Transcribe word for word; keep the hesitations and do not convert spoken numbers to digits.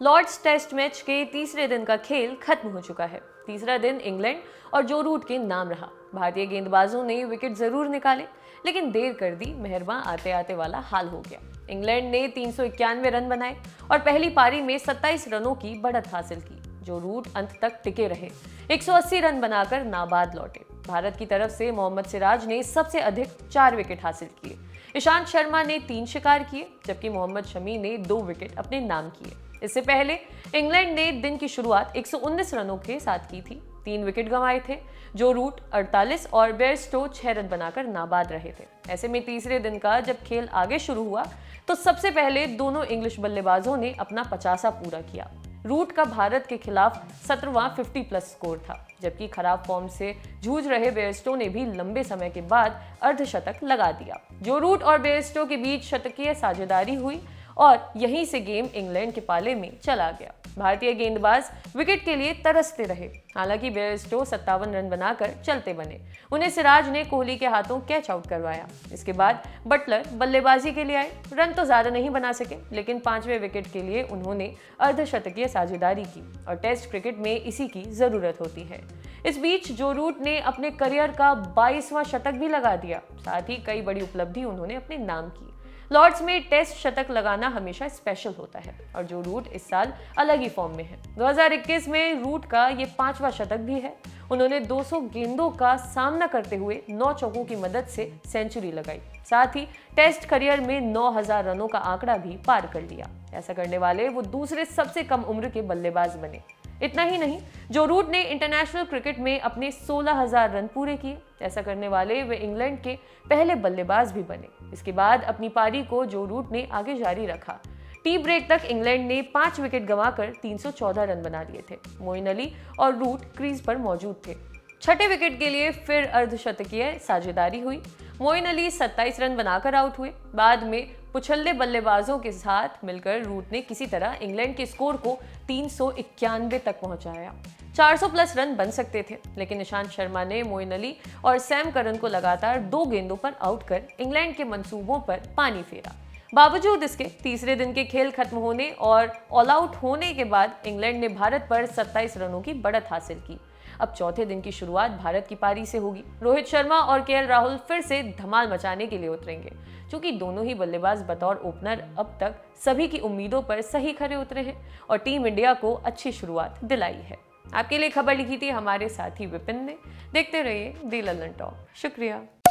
Lord's test match के तीसरे दिन का खेल खत्म हो चुका है। तीसरा दिन इंग्लैंड और जो रूट के नाम रहा। भारतीय गेंदबाजों ने विकेट जरूर निकाले, लेकिन देर कर दी मेहरबां आते आते वाला हाल हो गया। इंग्लैंड ने तीन सौ इक्यानवे रन बनाए और पहली पारी में सत्ताईस रनों की बढ़त हासिल की। जो रूट अंत तक टिके रहे, एक सौ अस्सी रन बनाकर नाबाद लौटे। भारत की तरफ से मोहम्मद सिराज ने सबसे अधिक चार विकेट हासिल किए। ईशांत शर्मा ने तीन शिकार किए, जबकि मोहम्मद शमी ने दो विकेट अपने नाम किए। इससे पहले इंग्लैंड ने दिन की शुरुआत एक सौ उन्नीस रनों के साथ की थी। तीन विकेट गंवाए थे। जो रूट अड़तालीस और बेयरस्टो छह रन बनाकर नाबाद रहे थे। ऐसे में तीसरे दिन का जब खेल आगे शुरू हुआ तो सबसे पहले दोनों इंग्लिश बल्लेबाजों ने अपना पचासा पूरा किया। रूट का भारत के खिलाफ सत्रहवां पचास प्लस स्कोर था, जबकि खराब फॉर्म से जूझ रहे बेयरस्टो ने भी लंबे समय के बाद अर्धशतक लगा दिया। जो रूट और बेयरस्टो के बीच शतकीय साझेदारी हुई और यहीं से गेम इंग्लैंड के पाले में चला गया। भारतीय गेंदबाज विकेट के लिए तरसते रहे। हालांकि बेयरस्टो सत्तावन रन बनाकर चलते बने। उन्हें सिराज ने कोहली के हाथों कैच आउट करवाया। इसके बाद बटलर बल्लेबाजी के लिए आए। रन तो ज्यादा नहीं बना सके, लेकिन पांचवें विकेट के लिए उन्होंने अर्धशतकीय साझेदारी की और टेस्ट क्रिकेट में इसी की जरूरत होती है। इस बीच जो रूट ने अपने करियर का बाईसवां शतक भी लगा दिया। साथ ही कई बड़ी उपलब्धि उन्होंने अपने नाम की। लॉर्ड्स में टेस्ट शतक लगाना हमेशा स्पेशल होता है और जो रूट इस साल अलग ही फॉर्म में है। दो हज़ार इक्कीस में रूट का ये पांचवा शतक भी है। उन्होंने दो सौ गेंदों का सामना करते हुए नौ चौकों की मदद से सेंचुरी लगाई। साथ ही टेस्ट करियर में नौ हज़ार रनों का आंकड़ा भी पार कर लिया। ऐसा करने वाले वो दूसरे सबसे कम उम्र के बल्लेबाज बने। इतना ही नहीं, जो रूट ने इंटरनेशनल क्रिकेट में अपने सोलह हज़ार रन पूरे किए। ऐसा करने वाले वे इंग्लैंड के पहले बल्लेबाज भी बने। इसके बाद अपनी पारी को जो रूट ने आगे जारी रखा। टी ब्रेक तक इंग्लैंड ने पांच विकेट गंवाकर तीन सौ चौदह रन बना लिए थे। मोइन अली और रूट क्रीज पर मौजूद थे। छठे विकेट के लिए फिर अर्धशतकीय साझेदारी हुई। मोइन अली सत्ताईस रन बनाकर आउट हुए। बाद में पुछल्ले बल्लेबाजों के साथ मिलकर रूट ने किसी तरह इंग्लैंड के स्कोर को तीन सौ इक्यानवे तक पहुंचाया। चार सौ प्लस रन बन सकते थे, लेकिन ईशांत शर्मा ने मोइन अली और सैम करन को लगातार दो गेंदों पर आउट कर इंग्लैंड के मंसूबों पर पानी फेरा। बावजूद इसके तीसरे दिन के खेल खत्म होने और ऑल आउट होने के बाद इंग्लैंड ने भारत पर सत्ताईस रनों की बढ़त हासिल की। अब चौथे दिन की शुरुआत भारत की पारी से होगी। रोहित शर्मा और केएल राहुल फिर से धमाल मचाने के लिए उतरेंगे। क्योंकि दोनों ही बल्लेबाज बतौर ओपनर अब तक सभी की उम्मीदों पर सही खरे उतरे हैं और टीम इंडिया को अच्छी शुरुआत दिलाई है। आपके लिए खबर लिखी थी हमारे साथी विपिन ने। देखते रहिए दी लंदन टॉक। शुक्रिया।